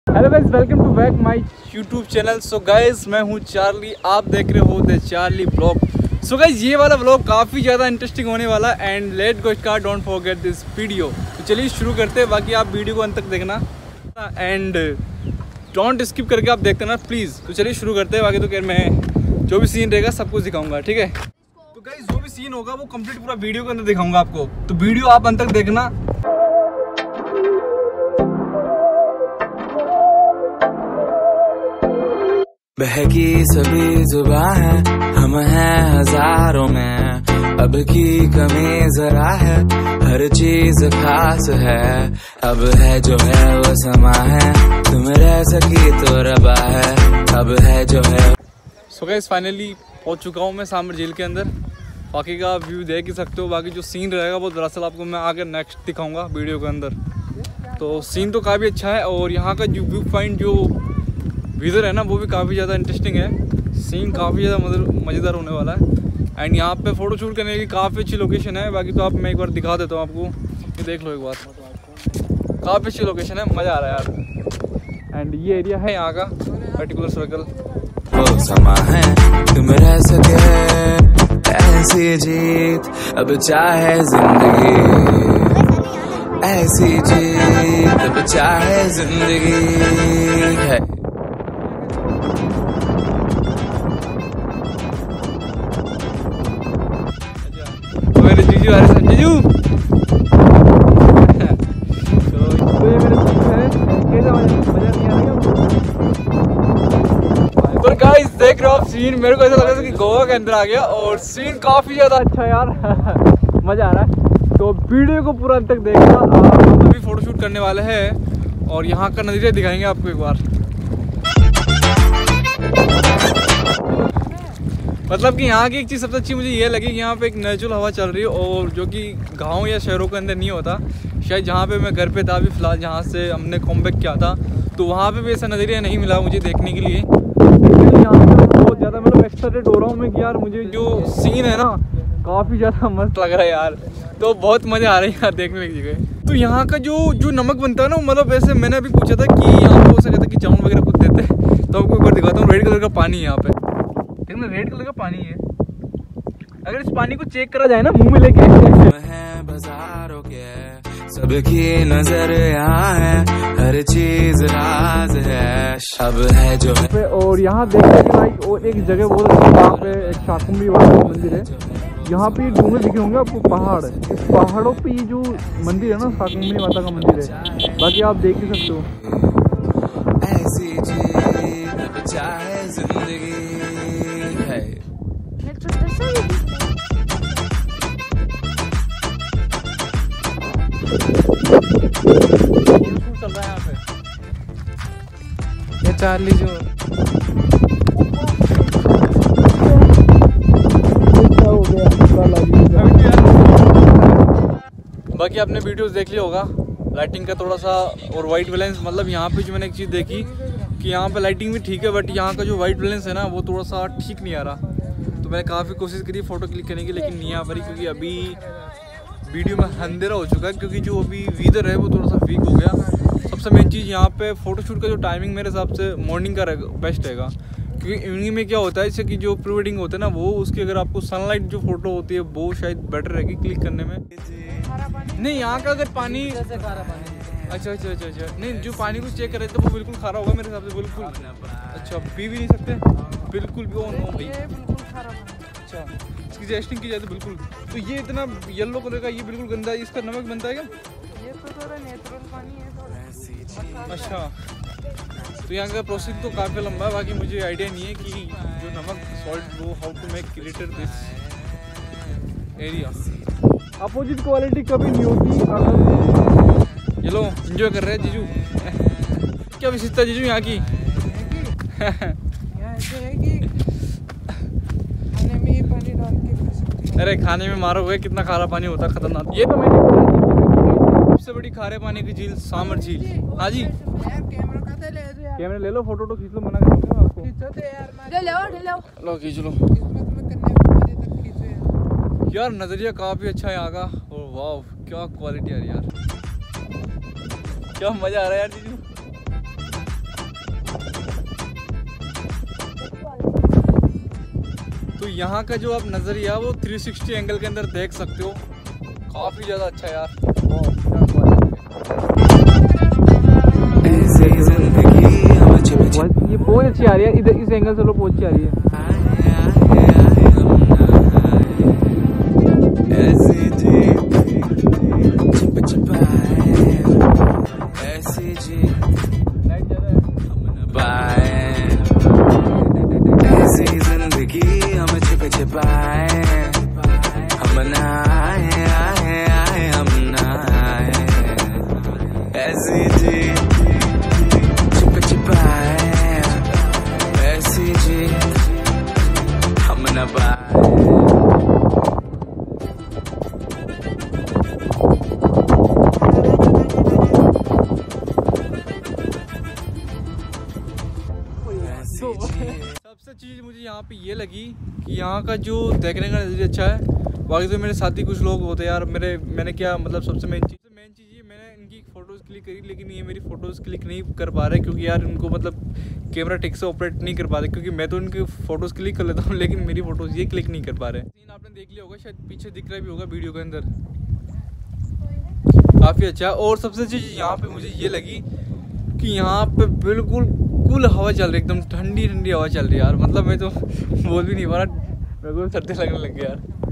Hello guys, welcome to back my YouTube channel. So guys, मैं हूं Charlie, आप देख रहे हो the Charlie blog. So guys, ये वाला ब्लॉग काफ़ी ज़्यादा इंटरेस्टिंग होने वाला and let go start, don't forget this video. तो चलिए शुरू करते हैं, बाकी आप वीडियो को अंत तक देखना एंड डोंट स्किप करके आप देखते ना प्लीज़। तो चलिए शुरू करते हैं, बाकी तो क्या मैं जो भी सीन रहेगा सब कुछ दिखाऊंगा, ठीक है। तो गाइस, जो भी सीन होगा वो कंप्लीट पूरा वीडियो के अंदर दिखाऊंगा आपको, तो वीडियो आप अंत तक देखना। बहकी सभी जुबां है, हम हैं हजारों में, अब की कमी जरा है, हर चीज खास है, अब है जो है वो समा है, तुम रह सकी तो रबा है, अब है जो है। सो गाइस, फाइनली पहुंच चुका हूं मैं सामर झील के अंदर। बाकी का व्यू देख ही सकते हो, बाकी जो सीन रहेगा वो दरअसल आपको मैं आगे नेक्स्ट दिखाऊंगा वीडियो के अंदर। तो सीन तो काफ़ी अच्छा है और यहाँ का जो व्यू पॉइंट जो विज़र है ना वो भी काफ़ी ज़्यादा इंटरेस्टिंग है। सीन काफ़ी ज़्यादा मज़ेदार होने वाला है एंड यहाँ पे फ़ोटो शूट करने की काफ़ी अच्छी लोकेशन है। बाकी तो आप मैं एक बार दिखा देता हूँ आपको, ये देख लो एक बार, काफ़ी अच्छी लोकेशन है, मज़ा आ रहा है यार। एंड ये एरिया है यहाँ का पर्टिकुलर सर्कल। वो समा है तुम रह सके ऐसी जीत, अब चाहे जिंदगी ऐसी जीत, अब चाहे जिंदगी है। मेरे जीजू आ रहे हैं, जीजू तो ये मेरे जीजू है। कैसा मजा नहीं आ रहा तो गाइस, देख रहे हो आप सीन, मेरे को ऐसा लग रहा था कि गोवा के अंदर आ गया और सीन काफ़ी ज़्यादा अच्छा है यार। मज़ा आ रहा है, तो वीडियो को पूरा अंत तक देखना। हम अभी फ़ोटो शूट करने वाले हैं और यहाँ का नज़रिया दिखाएंगे आपको एक बार। मतलब कि यहाँ की एक चीज़ सबसे अच्छी मुझे ये लगी कि यहाँ पे एक नेचुरल हवा चल रही है और जो कि गांव या शहरों के अंदर नहीं होता। शायद जहाँ पे मैं घर पे था अभी फ़िलहाल, जहाँ से हमने कॉमबैक किया था, तो वहाँ पे भी ऐसा नज़रिया नहीं मिला मुझे देखने के लिए। यहाँ पे बहुत ज़्यादा मतलब एक्साइटेड हो रहा हूँ मैं कि यार मुझे जो सीन है ना काफ़ी ज़्यादा मस्त लग रहा है यार। तो बहुत मज़ा आ रहा है यार देखने की जगह। तो यहाँ का जो नमक बनता है ना, मतलब वैसे मैंने अभी पूछा था कि यहाँ पे हो सकता है कि चावल वगैरह कुछ देते हैं, तो आपको एक बार दिखाता हूँ। रेड कलर का पानी है यहाँ पे, रेड कलर का पानी है। अगर इस पानी को चेक करा जाए ना मुंह में लेके, है बाजारों के सबकी नजर यहाँ है, हर चीज राज है, अब है जो है। और यहाँ देखने के लाइक और एक जगह बोल रही है, यहाँ पे एक शाकुंभी वाला मंदिर है। यहाँ पे डूंगे दिखे होंगे आपको, पहाड़, इस पहाड़ों पे ये जो मंदिर है ना शाकुंभी माता का मंदिर है। बाकी आप देख ही सकते हो। ऐसी जीत चाहे जिंदगी है। चल रहा है यहाँ पे ये चार्ली जो हो गया। बाकी आपने वीडियोस देख लिया होगा, लाइटिंग का थोड़ा सा और वाइट बैलेंस, मतलब यहाँ पे जो मैंने एक चीज़ देखी कि यहाँ पे लाइटिंग भी ठीक है बट यहाँ का जो वाइट बैलेंस है ना वो थोड़ा सा ठीक नहीं आ रहा। तो मैंने काफ़ी कोशिश करी फ़ोटो क्लिक करने की, लेकिन नहीं आ पा रही क्योंकि अभी वीडियो में अंधेरा हो चुका है, क्योंकि जो अभी वेदर है वो थोड़ा सा वीक हो गया। सबसे मेन चीज़ यहाँ पे फ़ोटोशूट का जो टाइमिंग मेरे हिसाब से मॉर्निंग का बेस्ट रहेगा, क्योंकि इवनिंग में क्या होता है जैसे कि जो प्री वेडिंग होता है ना वो उसकी अगर आपको सनलाइट जो फ़ोटो होती है वो शायद बेटर रहेगी क्लिक करने में। नहीं, यहाँ का अगर पानी अच्छा, नहीं जो पानी को चेक करे तो वो बिल्कुल खारा होगा मेरे हिसाब से, बिल्कुल। अच्छा, पी भी नहीं सकते बिल्कुल भी, ओ नो भाई। अच्छा, इसकी टेस्टिंग की जाए तो बिल्कुल। तो ये इतना येलो कलर का, ये बिल्कुल गंदा है, इसका नमक बनता है क्या? ये तो थोड़ा नेचुरल पानी है थोड़ा। अच्छा, तो यहाँ का प्रोसेस तो काफ़ी लंबा है। बाकी मुझे आइडिया नहीं है कि जो नमक सॉल्ट वो how to make created this area. Opposite quality कभी नहीं होती। ये लो एंजॉय कर रहे हैं जीजू। क्या विशेषता जीजू यहाँ की? यहाँ ऐसे है कि खाने में ही पानी डाल के खा सकते हैं। अरे खाने में मारोगे, कितना खारा पानी होता है, खतरनाक। ये तो मैंने सबसे बड़ी खारे पानी की झील सामर झील। हाँ जी, कैमरा ले लो, फोटो खींच लो, मना करूँगा आपको। लो खींच लो यार, नज़रिया काफ़ी अच्छा है यहाँ का। और वाह क्या क्वालिटी है यार, क्या मज़ा आ रहा है यार जीजू। यहाँ का जो आप नज़रिया वो 360 एंगल के अंदर देख सकते हो, काफ़ी ज़्यादा अच्छा है यार। ये बहुत अच्छी आ रही है, इधर इस एंगल से लो बहुत अच्छी आ रही है। ऐसी जिंदगी हम छिप छिपाए, हम ना आए आए आए हम ना आए, ऐसी जी छिप छिपाए, ऐसी जी हम न पाए। सबसे चीज़ मुझे यहाँ पे ये लगी कि यहाँ का जो देखने का नज़रिया अच्छा है। बाकी तो मेरे साथी कुछ लोग होते हैं यार, मैंने क्या मतलब सबसे मेन चीज़ ये मैंने इनकी फ़ोटोज़ क्लिक करी, लेकिन ये मेरी फ़ोटोज़ क्लिक नहीं कर पा रहे क्योंकि यार इनको मतलब कैमरा ठीक से ऑपरेट नहीं कर पा रहे, क्योंकि मैं तो इनकी फ़ोटोज़ क्लिक कर लेता हूँ लेकिन मेरी फ़ोटोज़ ये क्लिक नहीं कर पा रहे। सीन आपने देख लिया होगा, शायद पीछे दिख रहा भी होगा वीडियो के अंदर, काफ़ी अच्छा है। और सबसे चीज़ यहाँ पर मुझे ये लगी कि यहाँ पे बिल्कुल कूल हवा चल रही है, एकदम ठंडी ठंडी हवा चल रही है यार। मतलब मैं तो बोल भी नहीं पा रहा, मेरे को सर्दी लगने लग गया यार।